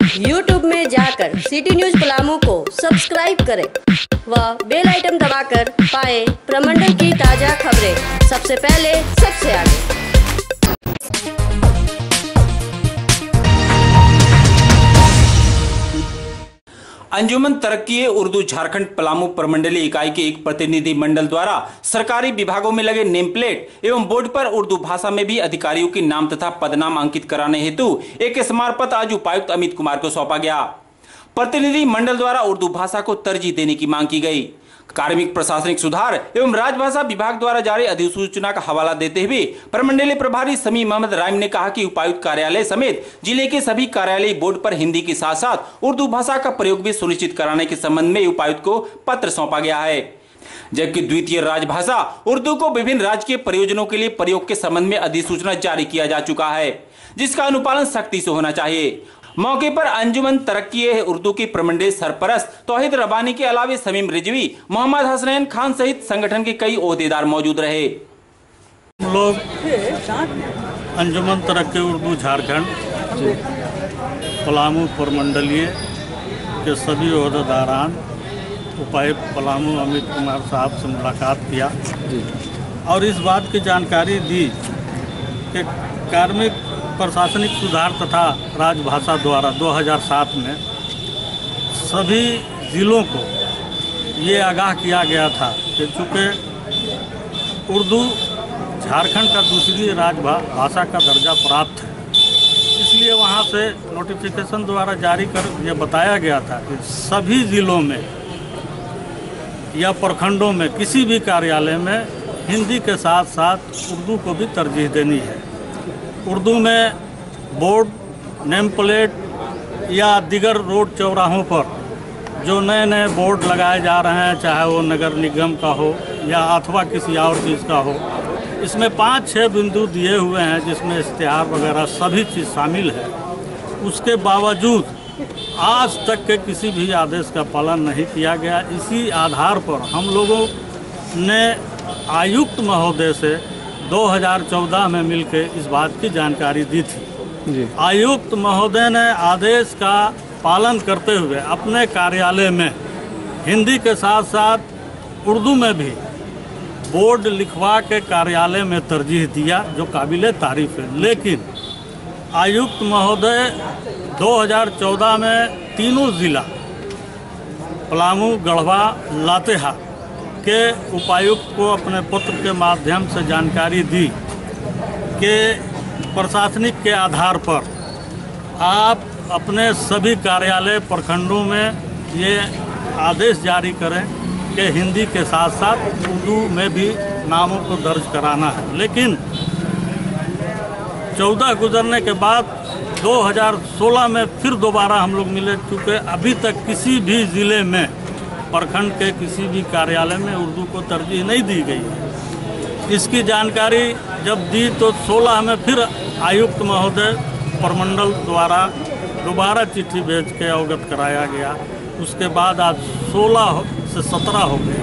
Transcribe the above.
YouTube में जाकर city news Palamu को सब्सक्राइब करें व बेल आइटम दबाकर पाएं प्रमंडल की ताजा खबरें सबसे पहले सबसे आगे। अंजुमन तरक्की-ए-उर्दू झारखंड पलामू प्रमंडलीय इकाई के एक प्रतिनिधि मंडल द्वारा सरकारी विभागों में लगे नेम प्लेट एवं बोर्ड पर उर्दू भाषा में भी अधिकारियों के नाम तथा पदनाम अंकित कराने हेतु एक स्मारक पत्र आज उपायुक्त अमित कुमार को सौंपा गया। प्रतिनिधि मंडल द्वारा उर्दू भाषा को तरजीह देने की मांग की गई। कार्मिक प्रशासनिक सुधार एवं राजभाषा विभाग द्वारा जारी अधिसूचना का हवाला देते हुए प्रमंडलीय प्रभारी समी मोहम्मद राइम ने कहा कि उपायुक्त कार्यालय समेत जिले के सभी कार्यालय बोर्ड पर हिंदी के साथ साथ उर्दू भाषा का प्रयोग भी सुनिश्चित कराने के संबंध में उपायुक्त को पत्र सौंपा गया है, जबकि द्वितीय राजभाषा उर्दू को विभिन्न राजकीय प्रयोजनों के लिए प्रयोग के संबंध में अधिसूचना जारी किया जा चुका है, जिसका अनुपालन सख्ती से होना चाहिए। मौके पर अंजुमन तरक्की-ए-उर्दू की प्रमंडलीय सरपरस्त तौहीद रब्बानी के अलावे समीम रिजवी, मोहम्मद हसनैन खान सहित संगठन के कई ओहदेदार मौजूद रहे। हम लोग अंजुमन तरक्की-उर्दू झारखंड पलामू प्रमंडलीय के सभी ओहदेदारान उपायुक्त पलामू अमित कुमार साहब से मुलाकात किया और इस बात की जानकारी दी कि कार्मिक प्रशासनिक सुधार तथा राजभाषा द्वारा 2007 में सभी जिलों को ये आगाह किया गया था कि चूँकि उर्दू झारखंड का दूसरी राजभाषा का दर्जा प्राप्त है, इसलिए वहाँ से नोटिफिकेशन द्वारा जारी कर ये बताया गया था कि सभी जिलों में या प्रखंडों में किसी भी कार्यालय में हिंदी के साथ साथ उर्दू को भी तरजीह देनी है। उर्दू में बोर्ड, नेम प्लेट या दिगर रोड चौराहों पर जो नए नए बोर्ड लगाए जा रहे हैं, चाहे वो नगर निगम का हो या अथवा किसी और चीज़ का हो, इसमें 5-6 बिंदु दिए हुए हैं जिसमें इश्तिहार वगैरह सभी चीज़ शामिल है। उसके बावजूद आज तक के किसी भी आदेश का पालन नहीं किया गया। इसी आधार पर हम लोगों ने आयुक्त महोदय से 2014 में मिलकर इस बात की जानकारी दी थी। आयुक्त महोदय ने आदेश का पालन करते हुए अपने कार्यालय में हिंदी के साथ साथ उर्दू में भी बोर्ड लिखवा के कार्यालय में तरजीह दिया, जो काबिल तारीफ है। लेकिन आयुक्त महोदय 2014 में तीनों जिला पलामू, गढ़वा, लातेहार के उपायुक्त को अपने पत्र के माध्यम से जानकारी दी कि प्रशासनिक के आधार पर आप अपने सभी कार्यालय प्रखंडों में ये आदेश जारी करें कि हिंदी के साथ साथ उर्दू में भी नामों को दर्ज कराना है। लेकिन 14 गुजरने के बाद 2016 में फिर दोबारा हम लोग मिले, चूँकि अभी तक किसी भी ज़िले में प्रखंड के किसी भी कार्यालय में उर्दू को तरजीह नहीं दी गई है। इसकी जानकारी जब दी तो 16 में फिर आयुक्त महोदय प्रमंडल द्वारा दोबारा चिट्ठी भेज के अवगत कराया गया। उसके बाद आज 16 से 17 हो गए।